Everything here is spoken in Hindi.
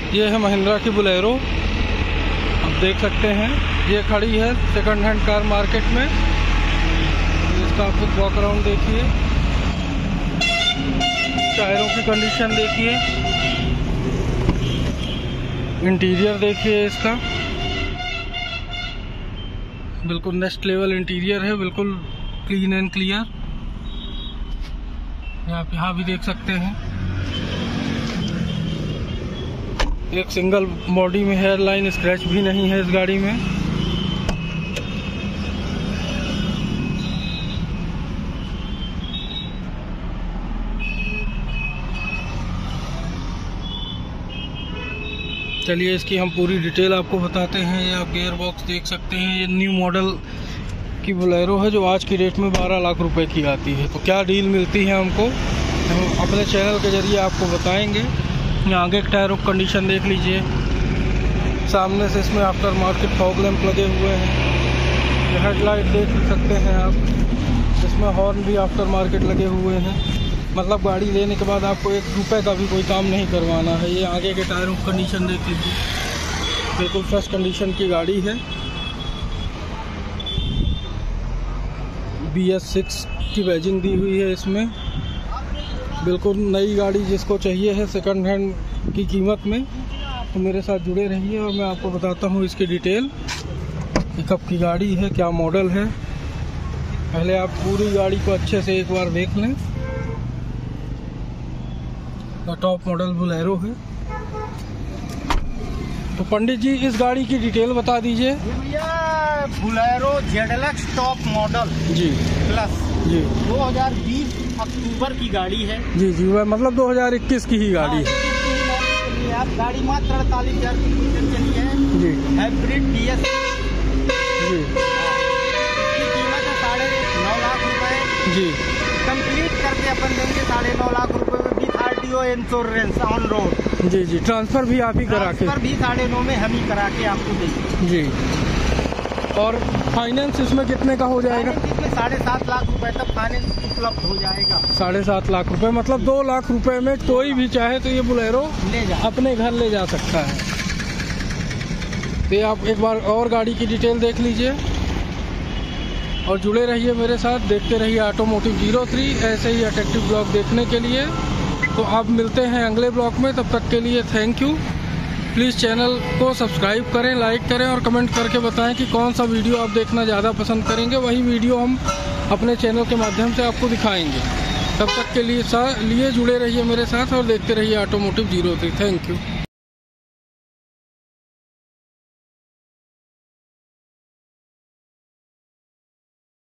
ये है महिंद्रा की बोलेरो, आप देख सकते हैं। ये खड़ी है सेकंड हैंड कार मार्केट में। इसका आप वॉक अराउंड देखिए, टायरों की कंडीशन देखिए, इंटीरियर देखिए इसका, बिल्कुल नेक्स्ट लेवल इंटीरियर है, बिल्कुल क्लीन एंड क्लियर। आप यहाँ भी देख सकते हैं, एक सिंगल बॉडी में हेयर लाइन स्क्रैच भी नहीं है इस गाड़ी में। चलिए इसकी हम पूरी डिटेल आपको बताते हैं। ये आप गियर बॉक्स देख सकते हैं, ये न्यू मॉडल की बोलेरो है जो आज की रेट में 12 लाख रुपए की आती है। तो क्या डील मिलती है हमको, हम अपने चैनल के जरिए आपको बताएंगे। यहाँ आगे के टायरों की कंडीशन देख लीजिए, सामने से इसमें आफ्टर मार्केट फॉग लैंप लगे हुए हैं। ये हेडलाइट देख सकते हैं आप, इसमें हॉर्न भी आफ्टर मार्केट लगे हुए हैं। मतलब गाड़ी लेने के बाद आपको 1 रुपये का भी कोई काम नहीं करवाना है। ये आगे के टायरों की कंडीशन देख लीजिए, बिल्कुल फ्रेश कंडीशन की गाड़ी है। BS6 की बैजिंग दी हुई है इसमें, बिल्कुल नई गाड़ी जिसको चाहिए है सेकंड हैंड की कीमत में, तो मेरे साथ जुड़े रहिए और मैं आपको बताता हूँ इसकी डिटेल, कब की गाड़ी है, क्या मॉडल है। पहले आप पूरी गाड़ी को अच्छे से एक बार देख लें। टॉप मॉडल बोलेरो है। तो पंडित जी इस गाड़ी की डिटेल बता दीजिए। भैया Bolero ZLX top model G plus G 2020 अक्टूबर की गाड़ी है। जी जी, वह मतलब 2021 की ही गाड़ी है। आप गाड़ी मात्र 48,000 किलोमीटर चली है जी। हाइब्रिड DS जी। इसकी कीमत है 9.5 लाख रुपए जी। कंप्लीट करके अपन देंगे 9.5 लाख रुपए में with RTO insurance on road. जी जी, ट्रांसफर भी आप ही करा के, ट्रांसफर भी 9.5 में हम ही करा के आपको देंगे जी। और फाइनेंस इसमें कितने का हो जाएगा? इसमें 7.5 लाख रुपए तक फाइनेंस उपलब्ध हो जाएगा। 7.5 लाख रुपए, मतलब 2 लाख रुपए में कोई भी चाहे तो ये बोलेरो ले जा अपने घर ले जा सकता है। तो ये आप एक बार और गाड़ी की डिटेल देख लीजिए और जुड़े रहिए मेरे साथ, देखते रहिए ऑटोमोटिव 03। ऐसे ही अट्रैक्टिव ब्लॉग देखने के लिए तो आप मिलते हैं अगले ब्लॉग में। तब तक के लिए थैंक यू। प्लीज़ चैनल को सब्सक्राइब करें, लाइक करें और कमेंट करके बताएं कि कौन सा वीडियो आप देखना ज़्यादा पसंद करेंगे। वही वीडियो हम अपने चैनल के माध्यम से आपको दिखाएंगे। तब तक के लिए जुड़े रहिए मेरे साथ और देखते रहिए ऑटोमोटिव 03। Thank you.